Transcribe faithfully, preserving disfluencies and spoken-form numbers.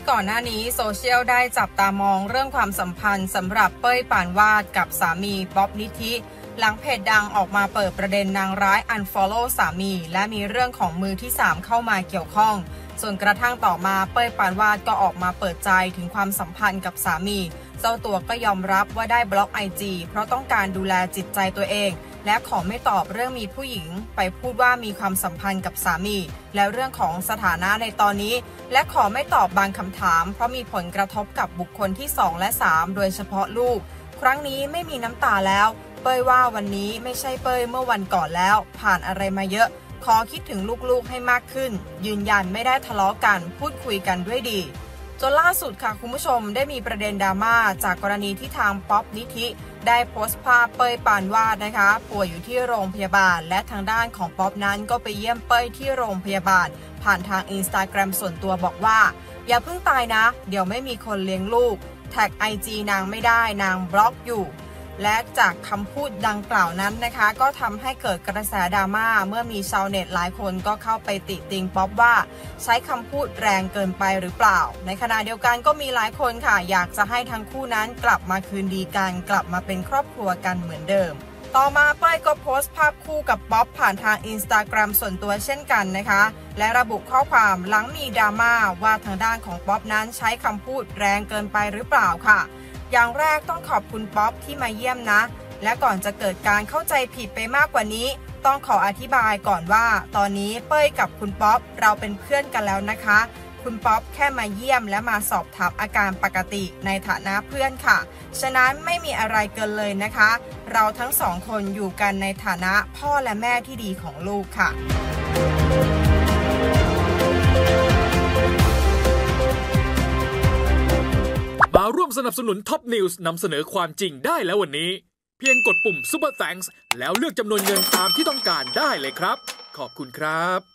ก่อนหน้านี้โซเชียลได้จับตามองเรื่องความสัมพันธ์สำหรับเป้ยปานวาดกับสามีป๊อบนิธิหลังเพจดังออกมาเปิดประเด็นนางร้าย unfollow สามีและมีเรื่องของมือที่สามเข้ามาเกี่ยวข้องส่วนกระทั่งต่อมาเป้ยปานวาดก็ออกมาเปิดใจถึงความสัมพันธ์กับสามีเจ้าตัวก็ยอมรับว่าได้บล็อก ไอ จี เพราะต้องการดูแลจิตใจตัวเองและขอไม่ตอบเรื่องมีผู้หญิงไปพูดว่ามีความสัมพันธ์กับสามีและเรื่องของสถานะในตอนนี้และขอไม่ตอบบางคำถามเพราะมีผลกระทบกับบุคคลที่สองและสามโดยเฉพาะลูกครั้งนี้ไม่มีน้ำตาแล้วเป้ยว่าวันนี้ไม่ใช่เป้ยเมื่อวันก่อนแล้วผ่านอะไรมาเยอะขอคิดถึงลูกๆให้มากขึ้นยืนยันไม่ได้ทะเลาะกันพูดคุยกันด้วยดีจนล่าสุดค่ะคุณผู้ชมได้มีประเด็นดราม่าจากกรณีที่ทางป๊อบนิธิได้โพสต์ภาพเป้ยปานวาดนะคะป่วยอยู่ที่โรงพยาบาลและทางด้านของป๊อบนั้นก็ไปเยี่ยมเป้ยที่โรงพยาบาลผ่านทางอินสตาแกรมส่วนตัวบอกว่าอย่าเพิ่งตายนะเดี๋ยวไม่มีคนเลี้ยงลูกแท็ก ไอ จี นางไม่ได้นางบล็อกอยู่และจากคำพูดดังกล่าวนั้นนะคะก็ทำให้เกิดกระแสดราม่าเมื่อมีชาวเน็ตหลายคนก็เข้าไปติติงป๊อบว่าใช้คำพูดแรงเกินไปหรือเปล่าในขณะเดียวกันก็มีหลายคนค่ะอยากจะให้ทั้งคู่นั้นกลับมาคืนดีกันกลับมาเป็นครอบครัวกันเหมือนเดิมต่อมาเป้ยก็โพสต์ภาพคู่กับป๊อบผ่านทางอินสตาแกรมส่วนตัวเช่นกันนะคะและระบุข้อความหลังมีดราม่าว่าทางด้านของป๊อบนั้นใช้คำพูดแรงเกินไปหรือเปล่าค่ะอย่างแรกต้องขอบคุณป๊อบที่มาเยี่ยมนะและก่อนจะเกิดการเข้าใจผิดไปมากกว่านี้ต้องขออธิบายก่อนว่าตอนนี้เป้ยกับคุณป๊อบเราเป็นเพื่อนกันแล้วนะคะคุณป๊อบแค่มาเยี่ยมและมาสอบถามอาการปกติในฐานะเพื่อนค่ะฉะนั้นไม่มีอะไรเกินเลยนะคะเราทั้งสองคนอยู่กันในฐานะพ่อและแม่ที่ดีของลูกค่ะมาร่วมสนับสนุนท็อปนิวส์นำเสนอความจริงได้แล้ววันนี้เพียงกดปุ่ม Super Thanks แล้วเลือกจำนวนเงินตามที่ต้องการได้เลยครับขอบคุณครับ